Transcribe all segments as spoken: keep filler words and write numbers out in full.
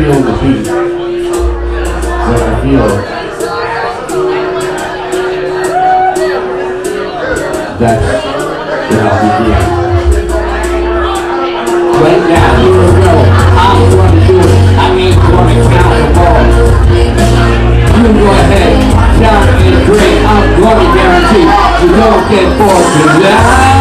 feel the beat. When I feel that's when I'll begin. Right now, here we go. I'm going to do it. I ain't going to count the ball. You go ahead, count and drink. I'm going to guarantee you don't get bored tonight.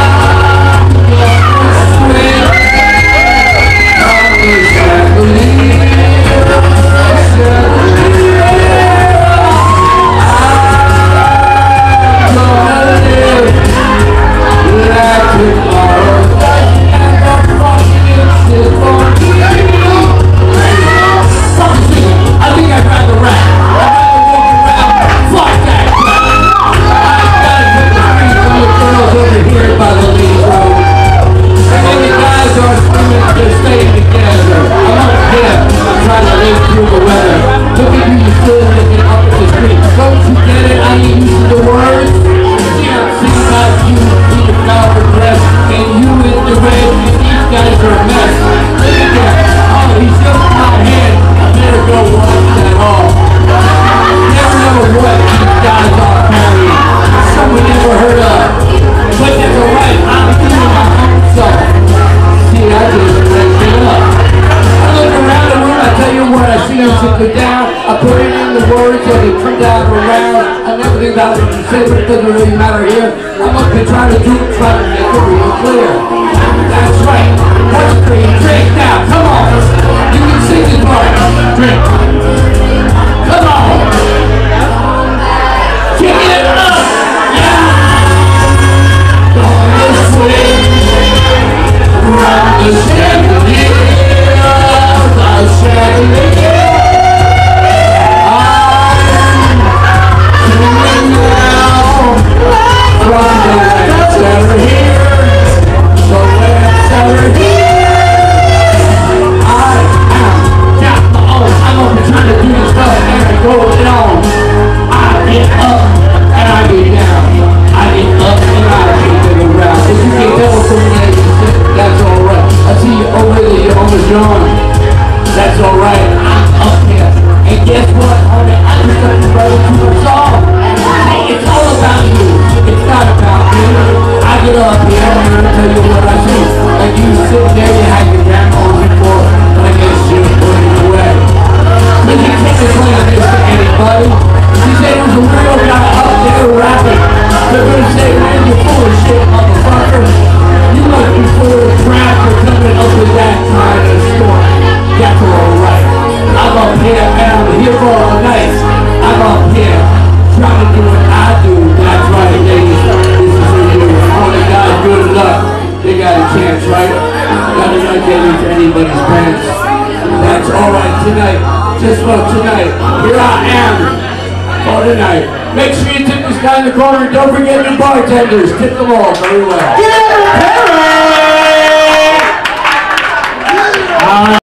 Down, I put it in the words and it turned out around. I never think about what you say, but it doesn't really matter here. I'm up here trying to do it, trying to make it real clear. That's right. What's green? Drink now. Come on. You can sing this part. Drink. Come on. Kick it up. Yeah. On this way. Around the chandelier. The chandelier. That's alright, I'm up here. And guess what, honey? I just got to write to a song. Hey, it's all about you. It's not about me. I get up here and I'm gonna tell you what I see. And you sit there, you had your grandma on before, but I guess you're putting it away. But you can't explain this to anybody. She said it was a real guy up there rapping. They're gonna say, man, you're full of shit, motherfucker. You must be full of crap for coming up with that kind of story. That's alright. I'm up here and I'm here for all night. I'm up here trying to do what I do. That's right, ladies. This is for you. All the guys good luck. They got a chance, right? Gotta not get into anybody's pants. That's alright tonight. Just for tonight. Here I am. For tonight. Make sure you tip this guy in the corner. Don't forget your bartenders. Tip them all very well. Yeah!